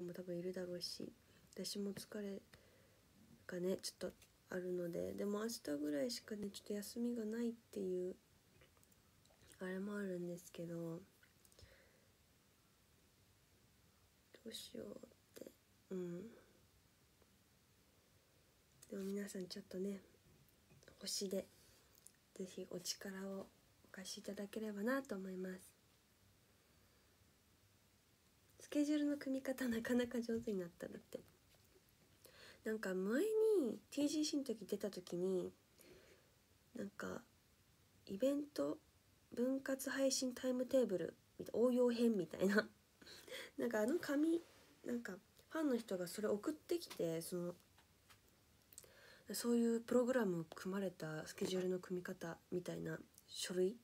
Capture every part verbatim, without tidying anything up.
も多分いるだろうし、私も疲れがねちょっとあるので、でも明日ぐらいしかねちょっと休みがないっていうあれもあるんですけど、どうしようって。うん、でも皆さんちょっとね星でぜひお力をお貸しいただければなと思います。スケジュールの組み方なかなか上手になったなって。なんか前に ティージーシー の時出た時になんかイベント分割配信タイムテーブル応用編みたいななんかあの紙なんかファンの人がそれ送ってきて、そのそういうプログラム組まれたスケジュールの組み方みたいな書類、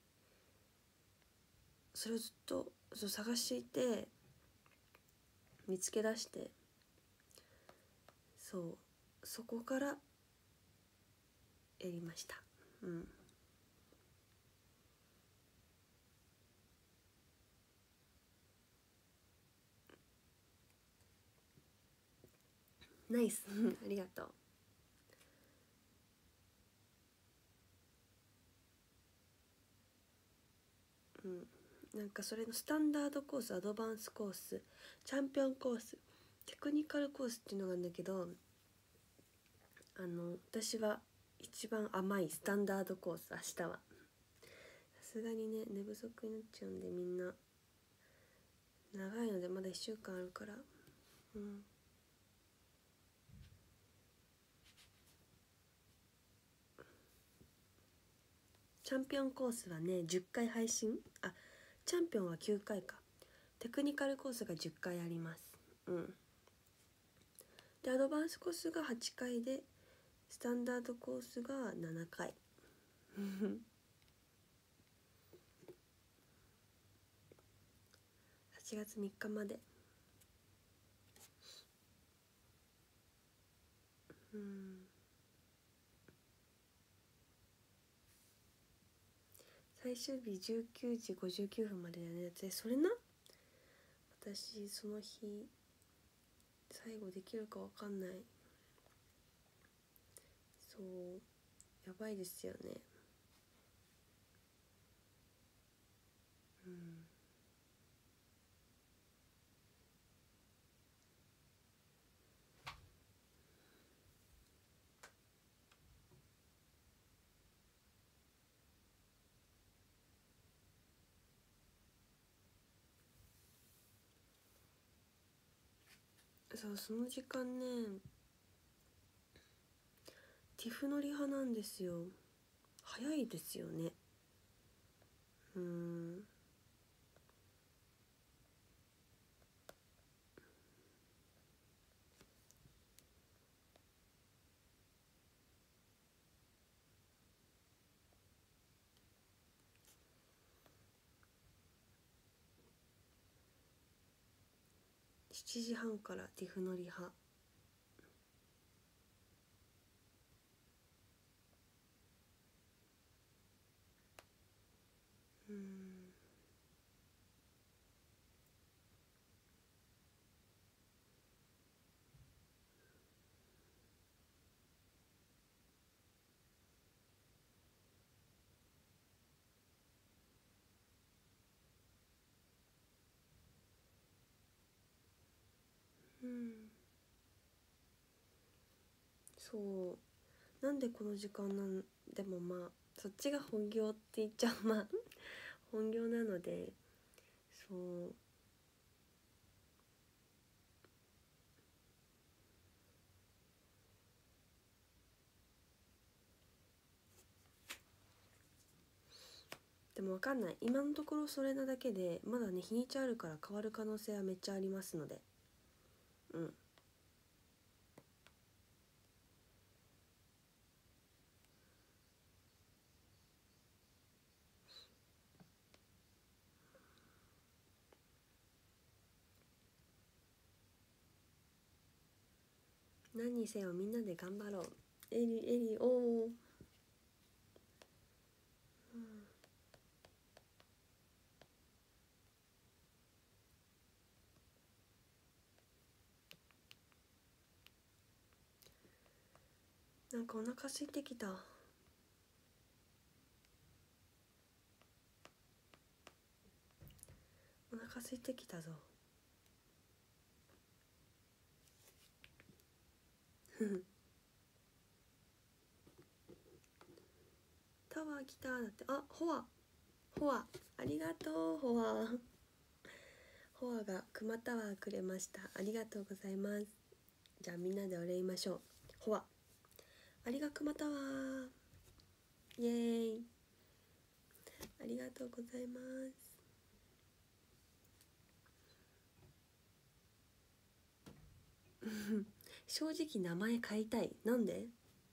それをずっとそう探していて見つけ出して、そうそこからやりました。うんナイスありがとう。うん、なんかそれのスタンダードコース、アドバンスコース、チャンピオンコース、テクニカルコースっていうのがあるんだけど、あの私は一番甘いスタンダードコース、明日はさすがにね寝不足になっちゃうんで、みんな長いのでまだいっしゅうかんあるから、うん、チャンピオンコースはねじゅっかい配信、あチャンピオンはきゅうかいか、テクニカルコースがじゅっかいあります。うんでアドバンスコースがはちかいで、スタンダードコースがななかいはちがつみっかまで。うん最終日じゅうくじごじゅうきゅうふんまでだね。でそれな、私その日最後できるかわかんない。そうやばいですよね。うんそうその時間ねティフのリハなんですよ。早いですよね。うーんしちじはんからティフのリハ。うーんうんそうなんでこの時間なんでも、まあそっちが本業って言っちゃうまあ本業なので、そうでも分かんない、今のところそれなだけでまだね日にちあるから変わる可能性はめっちゃありますので、うん何にせよみんなで頑張ろう。エリエリおお、うん、 なんかお腹空いてきた。お腹空いてきたぞ。タワー来ただって。あ、ホアホアありがとう。ホアホアがクマタワーくれました。ありがとうございます。じゃあみんなでお礼言いましょう。ホアありがクマタワー、イエーイ、ありがとうございます。正直名前変えたい。なんで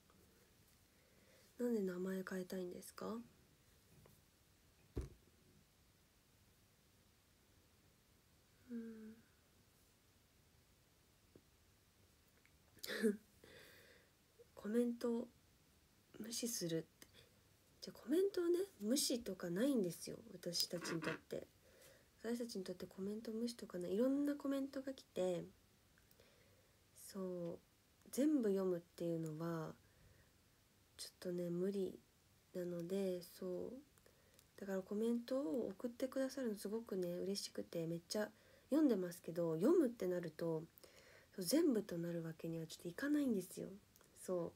なんで名前変えたいんですか？うんコメント無視するって、じゃあコメントをね無視とかないんですよ。私たちにとって私たちにとってコメント無視とかない。いろんなコメントが来て、そう全部読むっていうのはちょっとね無理なので、そうだからコメントを送ってくださるのすごくね嬉しくてめっちゃ読んでますけど、読むってなるとそう全部となるわけにはちょっといかないんですよ。そう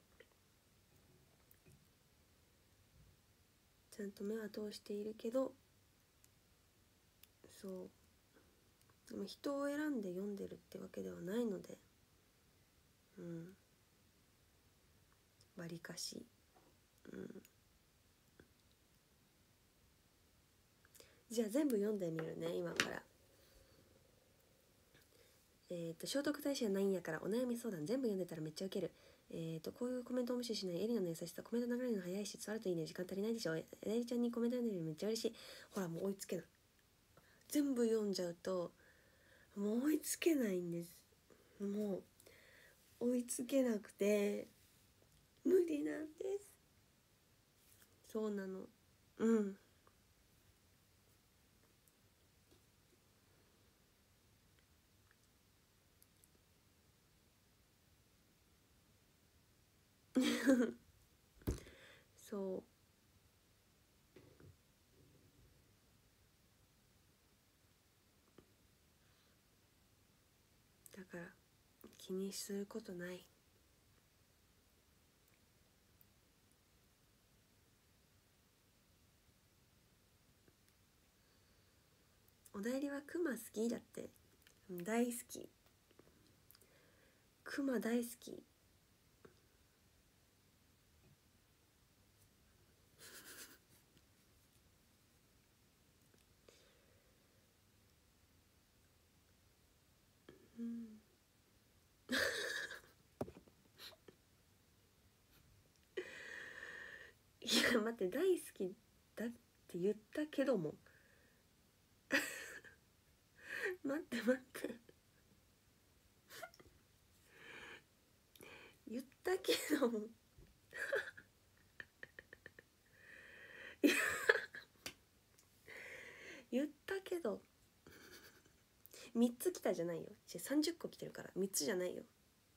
ちゃんと目は通しているけど、そうでも人を選んで読んでるってわけではないので、うんわりかし、うん、じゃあ全部読んでみるね今から。えっ、ー、と聖徳太子はないんやからお悩み相談全部読んでたらめっちゃウケる。えっ、ー、とこういうコメントを無視しないエリナの優しさ、コメント流れるの早いし伝わるといいね。時間足りないでしょ。エリちゃんにコメント読んでるのめっちゃ嬉しい。ほらもう追いつけない、全部読んじゃうともう追いつけないんです。もう追いつけなくて無理なんです。そうなの。うんそうだから気にすることない。おだいりはクマ好きだって。大好き、クマ大好き。うんいや待って、大好きだって言ったけども待って待って言ったけどもいや言ったけどみっつ来たじゃないよ。さんじゅっこ来てるからみっつじゃないよ。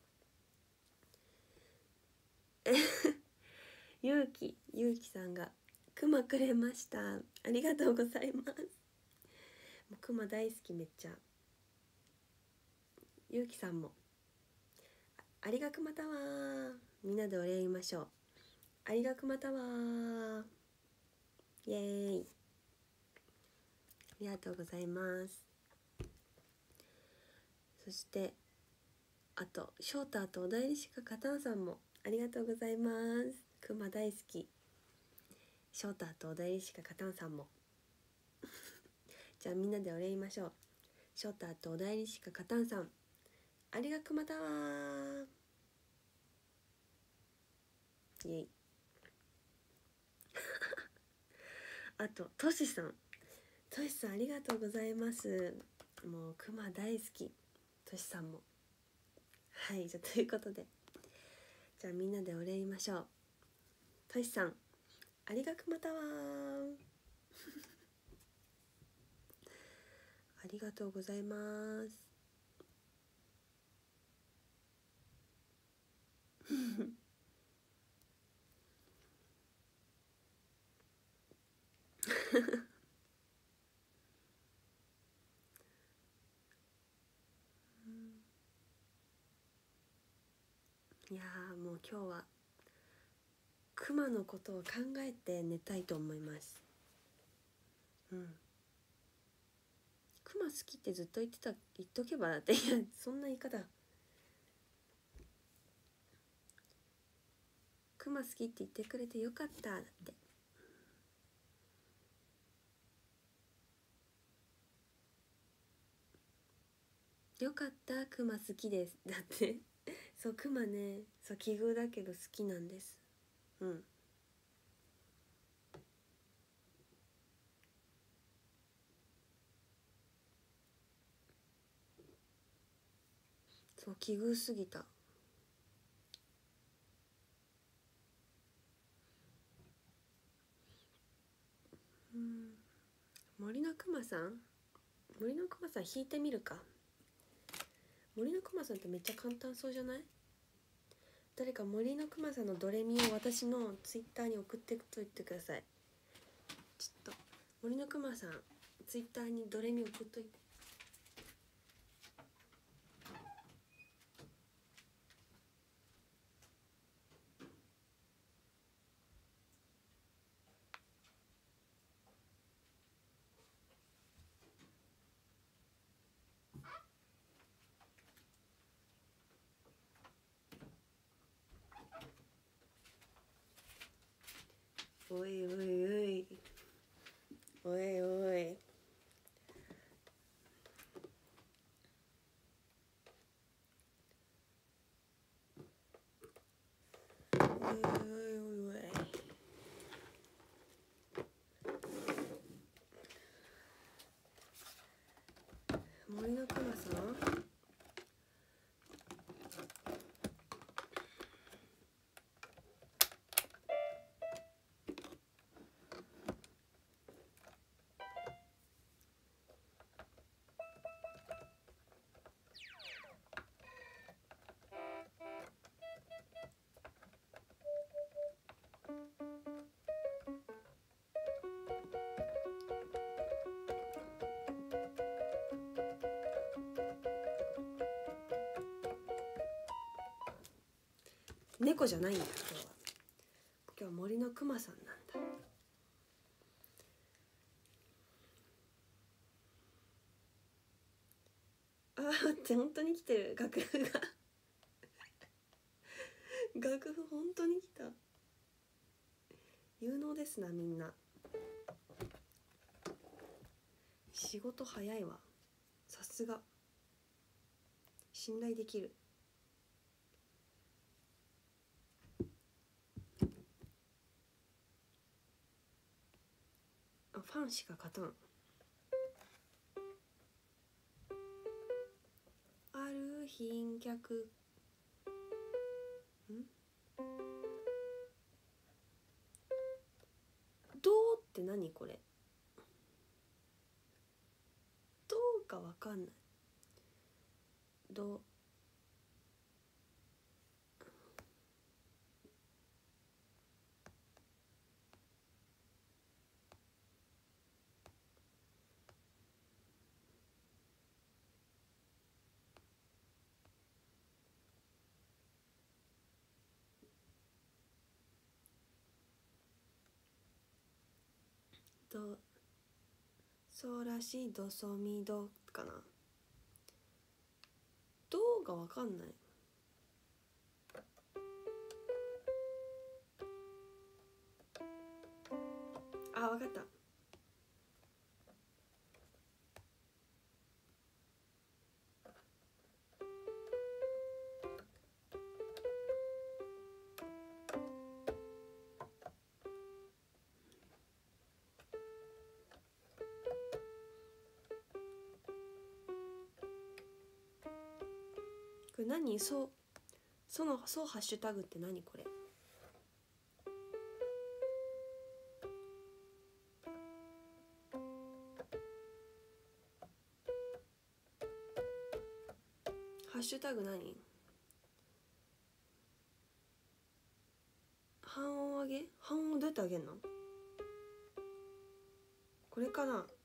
ゆうきゆうきさんがクマくれました。ありがとうございます。もうクマ大好きめっちゃ。ゆうきさんもありがくまたわー。みんなでお礼言いましょう。ありがくまたわー、イエーイ、ありがとうございます。そしてあと翔太とおだいりしかカタンさんもありがとうございます。クマ大好き翔太とおだいりしかカタンさんもじゃあみんなでお礼言いましょう。翔太とおだいりしかカタンさんありがくまたわー、イエイあとトシさん、トシさんありがとうございます。もうクマ大好きトシさんも。はい、じゃあということでじゃあみんなでお礼言いましょう。トシさんありがくまたわーありがとうございますいやーもう今日はクマのことを考えて寝たいと思います。うん。クマ好きってずっと言ってた、言っとけばだって。いやそんな言い方。クマ好きって言ってくれてよかっただって。よかったクマ好きですだってそうクマね、そう奇遇だけど好きなんです。うん。そう奇遇すぎた。うん。森のくまさん、森のくまさん弾いてみるか。森のくまさんってめっちゃ簡単そうじゃない？誰か森のくまさんのドレミを私のツイッターに送ってといてください。ちょっと森のくまさんツイッターにドレミ送っといて。おいおいおいおいおい、森のくまさん、猫じゃないんだ今日は。今日は森のくまさんなんだ。あー待って、本当に来てる楽譜が楽譜本当に来た。有能ですなみんな。仕事早いわ、さすが。信頼できる。あ、ファンしか勝たん。ある賓客んどうって何これ、どうかわかんない。どうどそうらしいどそみどかな。どうがわかんない。あ、わかった。これ何、そうそのそうハッシュタグって何これ。ハッシュタグ何？半音上げ？半音どうやって上げんの？ これかな。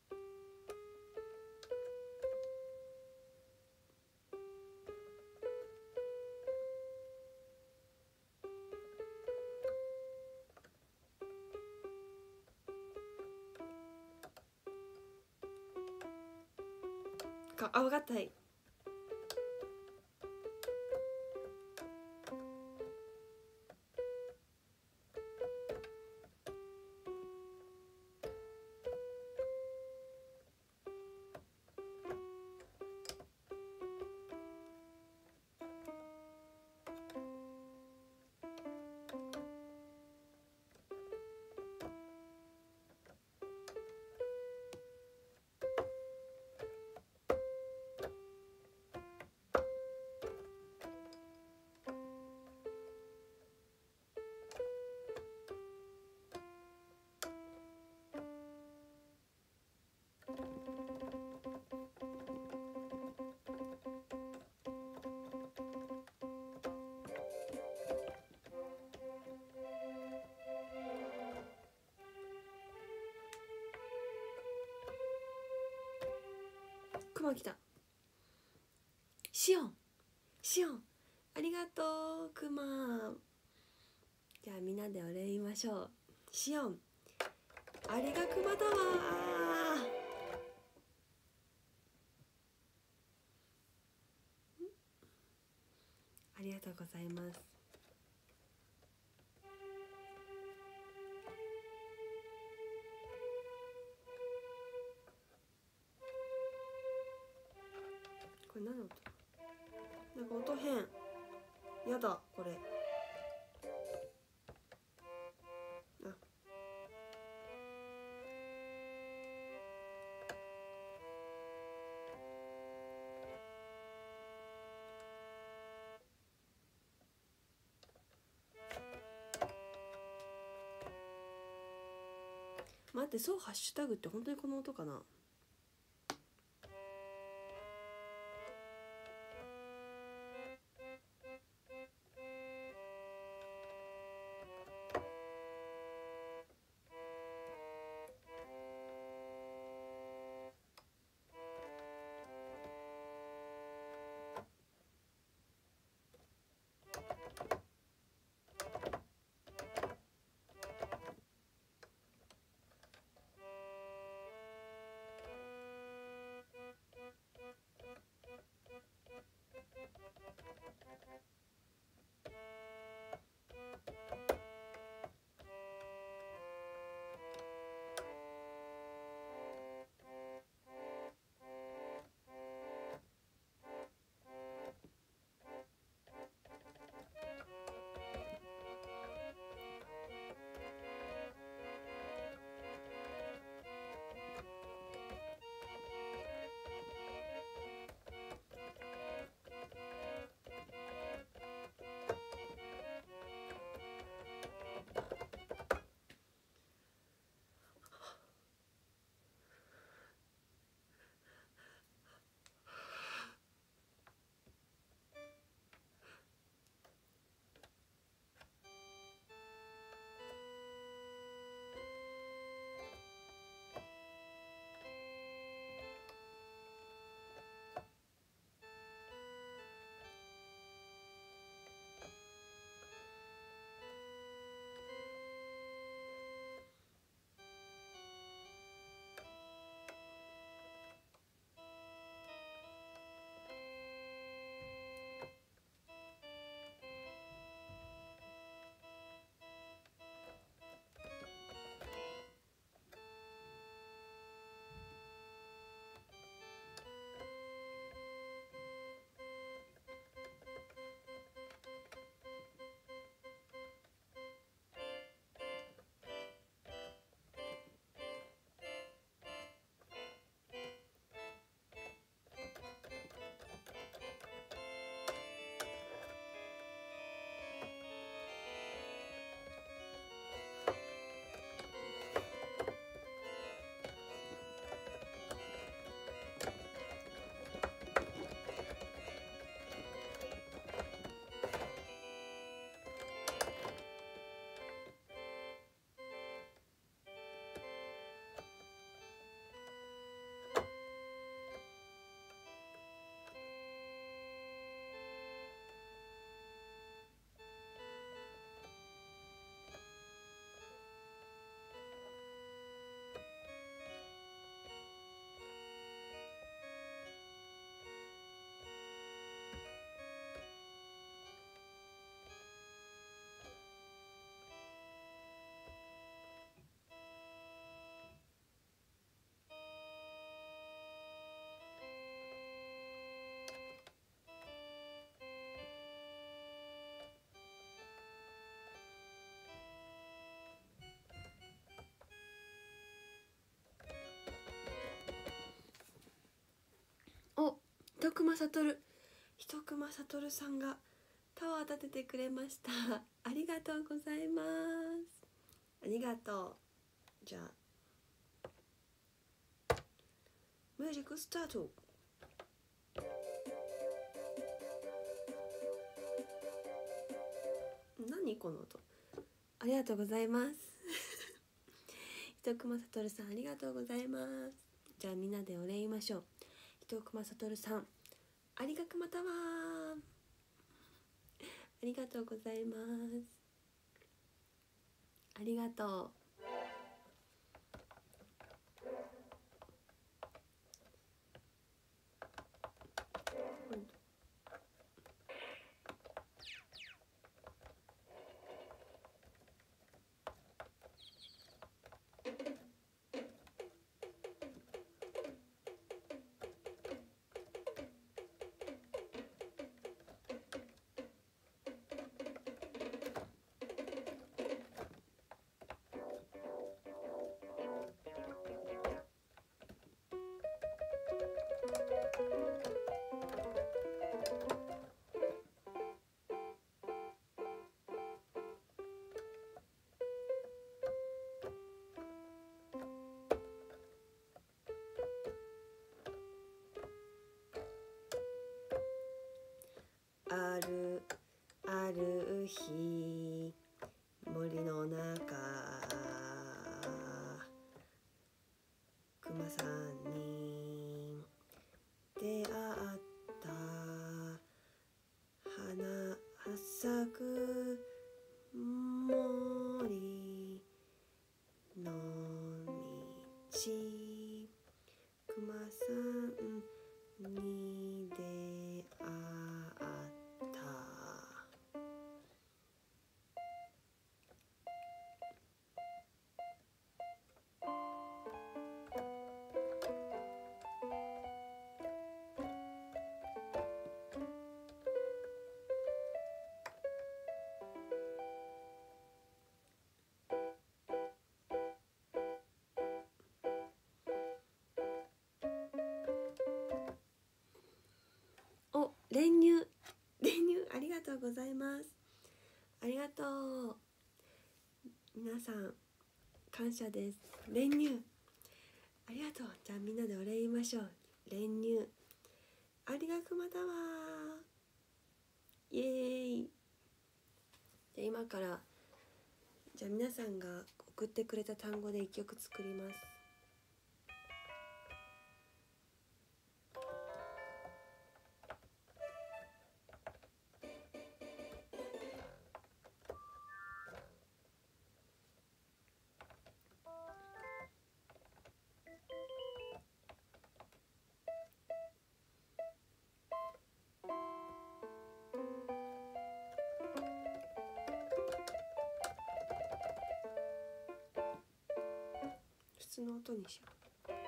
か、あ、分かった。はい。クマ来た。シオンシオン、ありがとうクマ。じゃあみんなでお礼言いましょう。シオン、あれがクマだわ。ありがとうございます。これ何の音？なんか音変。やだこれ。あ、待って、そうハッシュタグって本当にこの音かな。 熊悟一熊悟さんがタワー立ててくれました。ありがとうございます。ありがとう。じゃあミュージックスタート。何この音。ありがとうございます一熊悟さんありがとうございます。じゃあみんなでお礼言いましょう。一熊悟さんありがくまたわー。ありがとうございます。ありがとう。あるある日森の中熊さんに出会った花咲く森の道熊さんに出会ったお、練乳練乳ありがとうございます。ありがとう。皆さん感謝です。練乳ありがとう。じゃあみんなでお礼言いましょう。練乳ありがくまだわー。イエーイ。じゃあ今からじゃあ皆さんが送ってくれた単語で一曲作ります。普通の音にしよう。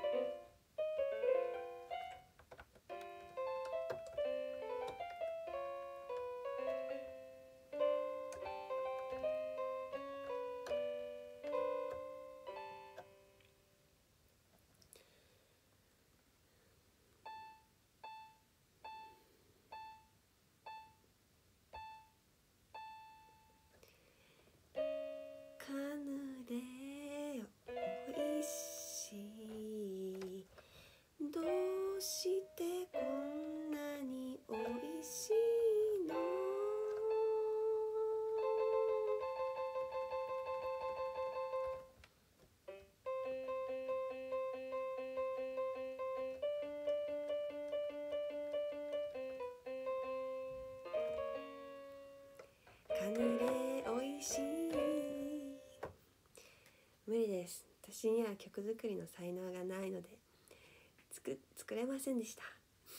カヌレおいしい。どうしてこんなにおいしいの。カヌレおいしい。無理です。私には曲作りの才能がないので作作れませんでした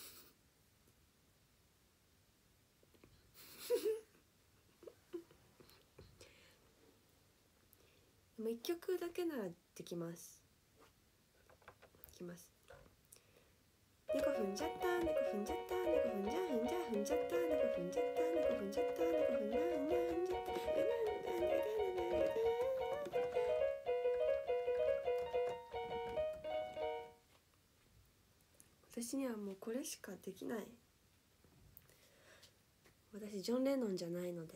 でも一曲だけならできます。いきます。猫踏んじゃった猫踏んじゃった猫踏んじゃ踏んじゃ踏んじゃった猫踏んじゃった猫踏んじゃった猫踏んじゃ踏んじゃ踏んじゃった。私にはもうこれしかできない。 私ジョン・レノンじゃないので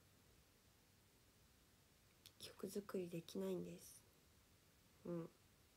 曲作りできないんです。うん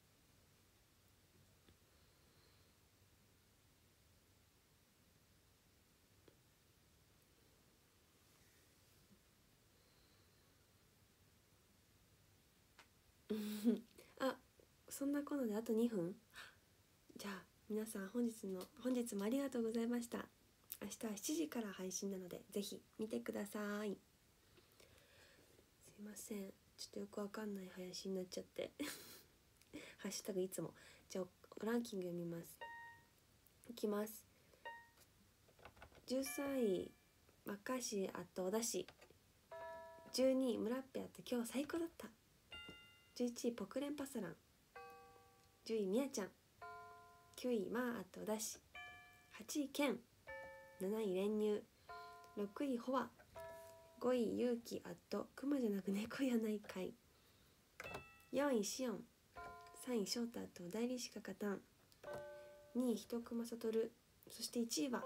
あ、そんなこのであとにふん。じゃあ皆さん本日の本日もありがとうございました。明日はしちじから配信なのでぜひ見てください。すいません、ちょっとよくわかんない配信になっちゃってハッシュタグいつも。じゃあランキング読みます。いきます。じゅうさんいマッカーシーあとおだし、じゅうにいムラッペあと今日最高だった、じゅういちいポクレンパサラン、じゅういみやちゃん、きゅういマーあとおだし、はちいケン、なない練乳、ろくいホワ、ごい勇気あとクマじゃなく猫やないかい、よんいシオン、さんいショータと代理しか勝たん、にいひとくまさとる、そしていちいは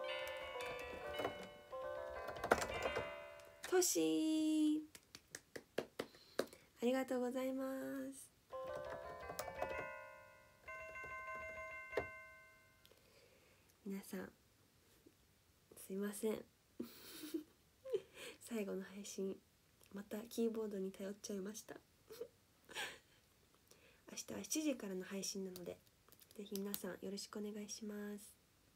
トシー。ありがとうございます。皆さんすいません最後の配信またキーボードに頼っちゃいました明日はしちじからの配信なのでぜひ皆さんよろしくお願いします。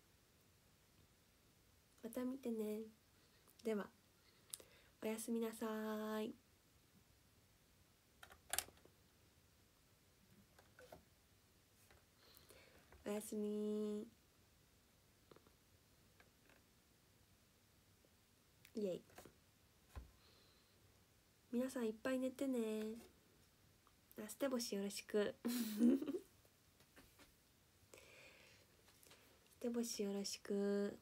また見てね。ではおやすみなさい。おやすみ。イエイ。皆さんいっぱい寝てね。あ、ステボシよろしくステボシよろしく。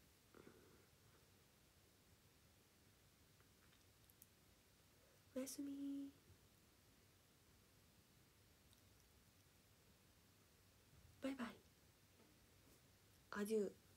おやすみ。バイバイ。アデュー。